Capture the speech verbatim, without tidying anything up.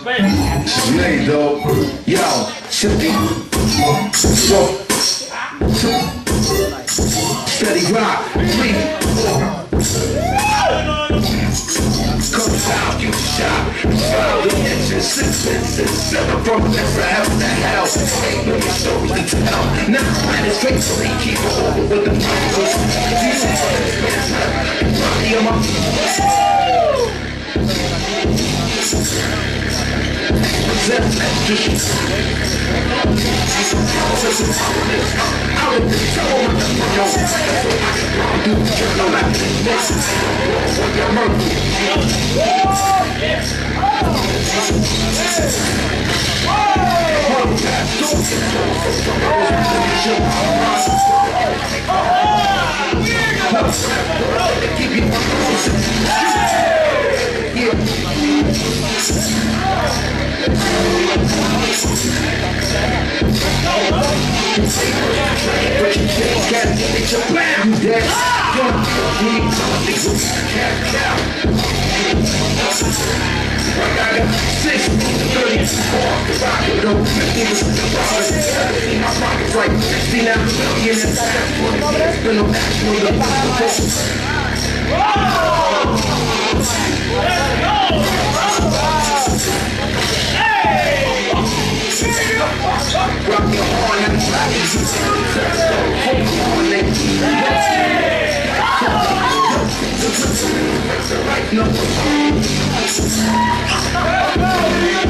Made though. Yo, Shifty. So, steady rock. Three, four. Come out, you shot. Five the inches, six inches, seven from this to heaven to hell. Ain't no story to tell. Now I'm in straight so they keep it over with the money. Rocky on my no.